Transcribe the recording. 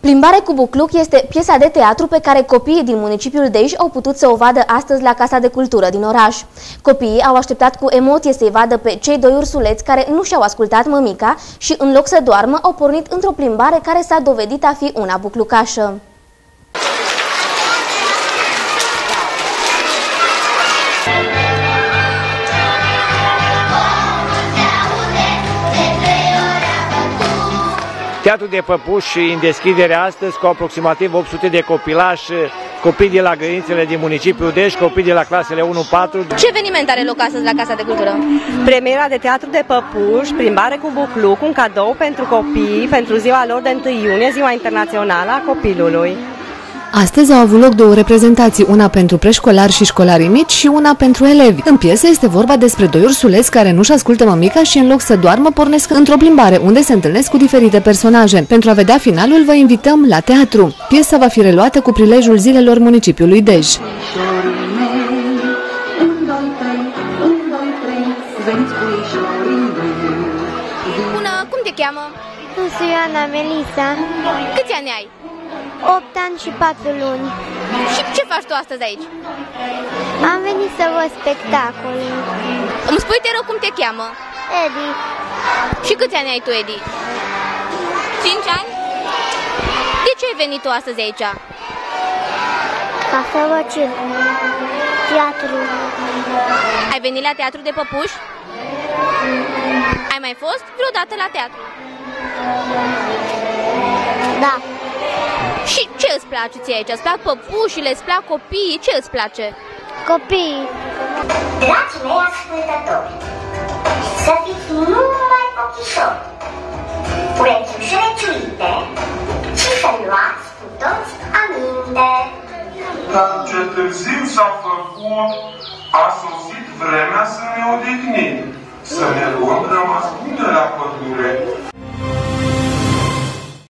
Plimbare cu bucluc este piesa de teatru pe care copiii din municipiul Dej au putut să o vadă astăzi la Casa de Cultură din oraș. Copiii au așteptat cu emoție să-i vadă pe cei doi ursuleți care nu și-au ascultat mămica și, în loc să doarmă, au pornit într-o plimbare care s-a dovedit a fi una buclucașă. Teatrul de Păpuși în deschidere astăzi cu aproximativ 800 de copilași, copii de la grădinițele din municipiul Dej, copii de la clasele 1-4. Ce eveniment are loc astăzi la Casa de Cultură? Premiera de Teatru de Păpuși, plimbare cu bucluc, un cadou pentru copii, pentru ziua lor de 1 iunie, ziua internațională a copilului. Astăzi au avut loc două reprezentații, una pentru preșcolari și școlarii mici și una pentru elevi. În piesă este vorba despre doi ursuleți care nu-și ascultă mămica și în loc să doarmă pornesc într-o plimbare unde se întâlnesc cu diferite personaje. Pentru a vedea finalul vă invităm la teatru. Piesa va fi reluată cu prilejul zilelor municipiului Dej. Bună, cum te cheamă? Sunt Ioana Melisa. Câți ani ai? 8 ani și 4 luni. Și ce faci tu astăzi aici? Am venit să văd spectacolul. Îmi spui, te rog, cum te cheamă? Edi. Și câți ani ai tu, Edi? 5 ani? De ce ai venit tu astăzi aici? Ca să văd ce? Teatru. Ai venit la Teatru de Păpuși? Ai mai fost vreodată la teatru? Da. Și ce îți place ție aici? Îți plac păpușile, îți plac copiii? Ce îți place? Copiii. Dragii mei ascultători, să fiți numai ochișori, urechiușele ciuite și să luați cu toți aminte. Dar ce târziu s-a făcut, a sosit vremea să ne odihnim, să ne luăm rămas